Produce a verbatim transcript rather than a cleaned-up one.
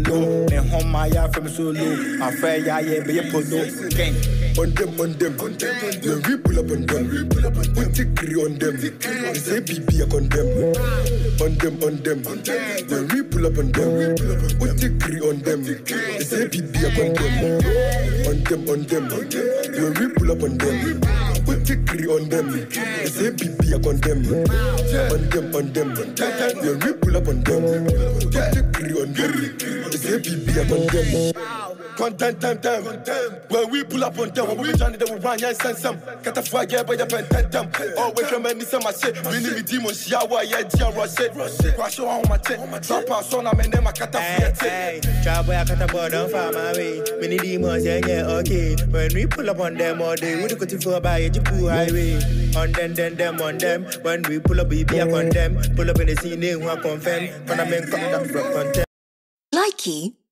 low. Then home my yard from solo. My friend, yeah, yeah, be a polo. Gang. On them, on them, on them. When we pull up on them, put it free on them. They say B B a condemn. On them, on them, on them. When we pull up on them, put it free on them. They say B B a condemn. On them, on them, on them. When we pull up on them, put it free on them. They say B B a condemn. On them, on them, on them. When we pull up on them, put it free on them. They say B B a condemn. Content, time, time. When we pull up on them, when we join them, we run, yeah, send some. Get a flag, yeah, but you pen, ten, them. Always remember some of my shit. We need me demons, yeah, why, yeah, yeah, rush it. Crash on my check. Drop out, son, I'm in them, I cut a hey, trouble, I cut a board on far my way. We need demons, yeah, yeah, okay. When we pull up on them all day, we go to for by a Jipu highway. On them, then them, on them. When we pull up, we be up on them. Pull up in the scene, they want confirm. When I'm in contact from content. Likey